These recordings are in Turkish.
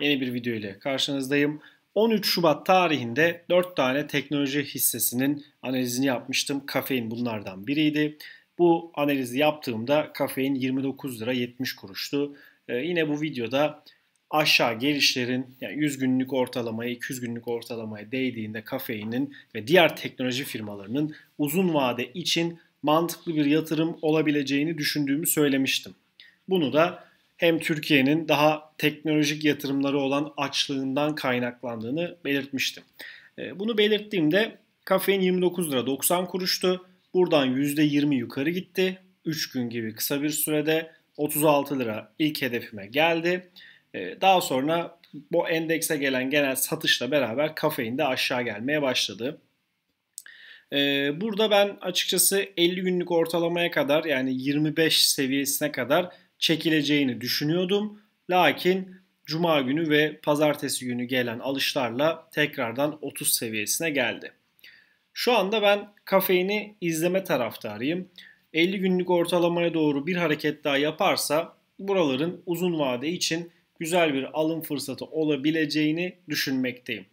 Yeni bir video ile karşınızdayım. 13 Şubat tarihinde 4 tane teknoloji hissesinin analizini yapmıştım. Kafein bunlardan biriydi. Bu analizi yaptığımda kafein 29 lira 70 kuruştu. Yine bu videoda aşağı gelişlerin yani 100 günlük ortalamaya 200 günlük ortalamaya değdiğinde kafeinin ve diğer teknoloji firmalarının uzun vade için mantıklı bir yatırım olabileceğini düşündüğümü söylemiştim. Bunu da hem Türkiye'nin daha teknolojik yatırımları olan açlığından kaynaklandığını belirtmiştim. Bunu belirttiğimde kafein 29 lira 90 kuruştu. Buradan %20 yukarı gitti. 3 gün gibi kısa bir sürede 36 lira ilk hedefime geldi. Daha sonra bu endekse gelen genel satışla beraber kafein de aşağı gelmeye başladı. Burada ben açıkçası 50 günlük ortalamaya kadar yani 25 seviyesine kadar çekileceğini düşünüyordum. Lakin Cuma günü ve Pazartesi günü gelen alışlarla tekrardan 30 seviyesine geldi. Şu anda ben kafeini izleme taraftarıyım. 50 günlük ortalamaya doğru bir hareket daha yaparsa buraların uzun vade için güzel bir alım fırsatı olabileceğini düşünmekteyim.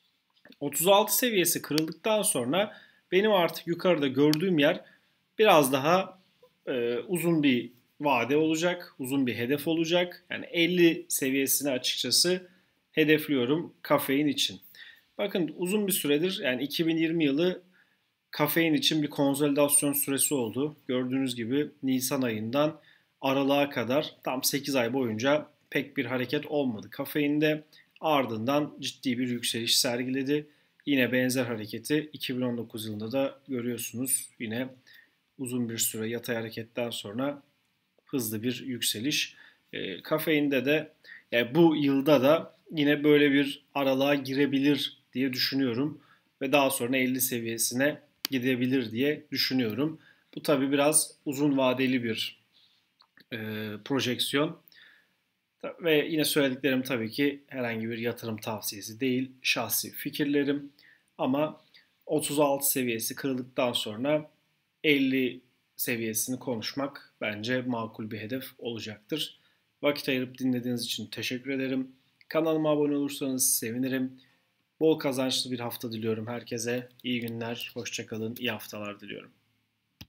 36 seviyesi kırıldıktan sonra benim artık yukarıda gördüğüm yer biraz daha uzun bir vade olacak, uzun bir hedef olacak. Yani 50 seviyesini açıkçası hedefliyorum kafein için. Bakın uzun bir süredir yani 2020 yılı kafein için bir konsolidasyon süresi oldu. Gördüğünüz gibi Nisan ayından Aralık'a kadar tam 8 ay boyunca pek bir hareket olmadı. Kafeinde ardından ciddi bir yükseliş sergiledi. Yine benzer hareketi 2019 yılında da görüyorsunuz. Yine uzun bir süre yatay hareketten sonra hızlı bir yükseliş. Kafeinde de bu yılda da yine böyle bir aralığa girebilir diye düşünüyorum. Ve daha sonra 50 seviyesine gidebilir diye düşünüyorum. Bu tabi biraz uzun vadeli bir projeksiyon. Ve yine söylediklerim tabii ki herhangi bir yatırım tavsiyesi değil, şahsi fikirlerim. Ama 36 seviyesi kırıldıktan sonra 50 seviyesini konuşmak bence makul bir hedef olacaktır. Vakit ayırıp dinlediğiniz için teşekkür ederim. Kanalıma abone olursanız sevinirim. Bol kazançlı bir hafta diliyorum herkese. İyi günler, hoşça kalın, iyi haftalar diliyorum.